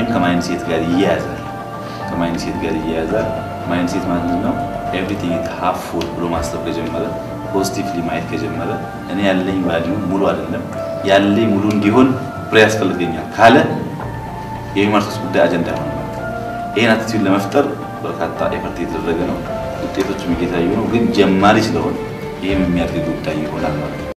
ይሄም ከማይንድሴት ጋር ይያያዛል ከማይንድሴት ጋር ይያያዛል ማይንድሴት ማለት ነው everything is half full ብሎ ማሰብ ከጀመረ ፖዚቲቭሊ ማየት ከጀመረ እኔ ያለኝ ቫልዩ ሙሉ አይደለም ያለኝ ሙሉ እንዲሆን ብሬ ያስፈልገኛል ካለ የማርክስ ጉዳይ አጀንዳ ነው ይሄን አቲቲዩድ ለመፍጠር በርካታ ኤፈርት የተደረገ ነው ውጤቶቹም እየታዩ ነው ግን ጀማሪ ስለሆነ ይሄም የሚያድግ ጉዳይ ይሆናል ማለት ነው